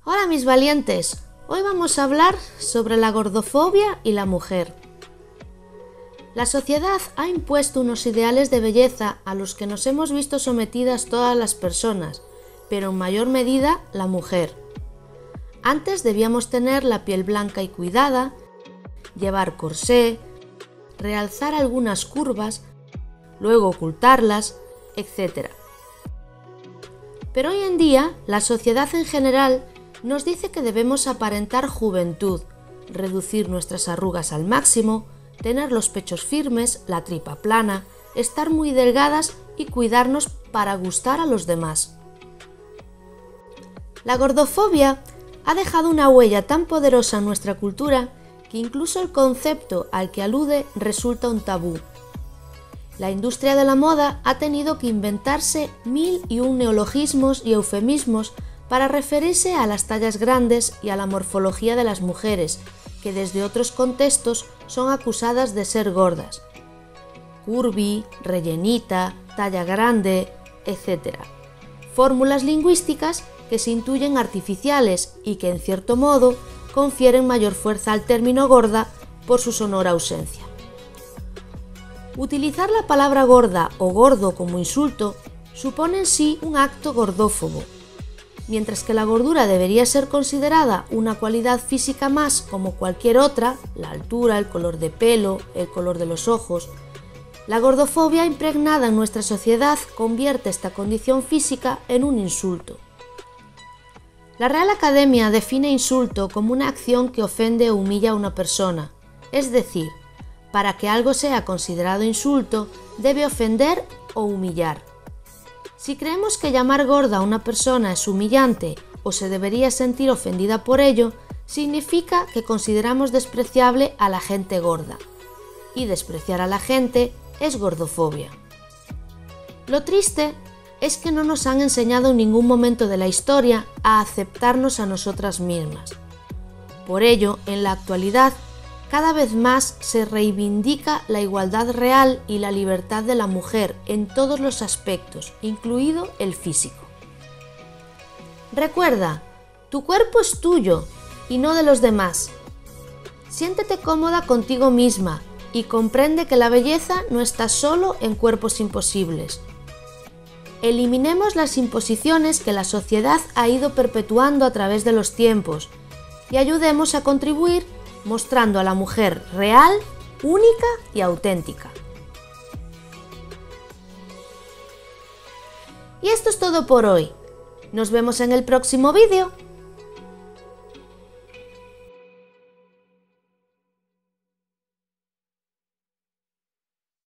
Hola mis valientes, hoy vamos a hablar sobre la gordofobia y la mujer. La sociedad ha impuesto unos ideales de belleza a los que nos hemos visto sometidas todas las personas, pero en mayor medida la mujer. Antes debíamos tener la piel blanca y cuidada, llevar corsé, realzar algunas curvas, luego ocultarlas, etc. Pero hoy en día la sociedad en general nos dice que debemos aparentar juventud, reducir nuestras arrugas al máximo, tener los pechos firmes, la tripa plana, estar muy delgadas y cuidarnos para gustar a los demás. La gordofobia ha dejado una huella tan poderosa en nuestra cultura que incluso el concepto al que alude resulta un tabú. La industria de la moda ha tenido que inventarse 1001 neologismos y eufemismos para referirse a las tallas grandes y a la morfología de las mujeres, que desde otros contextos son acusadas de ser gordas. Curvy, rellenita, talla grande, etc. Fórmulas lingüísticas que se intuyen artificiales y que en cierto modo confieren mayor fuerza al término gorda por su sonora ausencia. Utilizar la palabra gorda o gordo como insulto supone en sí un acto gordófobo. Mientras que la gordura debería ser considerada una cualidad física más como cualquier otra, la altura, el color de pelo, el color de los ojos, la gordofobia impregnada en nuestra sociedad convierte esta condición física en un insulto. La Real Academia define insulto como una acción que ofende o humilla a una persona, es decir, para que algo sea considerado insulto, debe ofender o humillar. Si creemos que llamar gorda a una persona es humillante o se debería sentir ofendida por ello, significa que consideramos despreciable a la gente gorda. Y despreciar a la gente es gordofobia. Lo triste es que no nos han enseñado en ningún momento de la historia a aceptarnos a nosotras mismas. Por ello, en la actualidad, cada vez más se reivindica la igualdad real y la libertad de la mujer en todos los aspectos, incluido el físico. Recuerda, tu cuerpo es tuyo y no de los demás. Siéntete cómoda contigo misma y comprende que la belleza no está solo en cuerpos imposibles. Eliminemos las imposiciones que la sociedad ha ido perpetuando a través de los tiempos y ayudemos a contribuir mostrando a la mujer real, única y auténtica. Y esto es todo por hoy. Nos vemos en el próximo vídeo.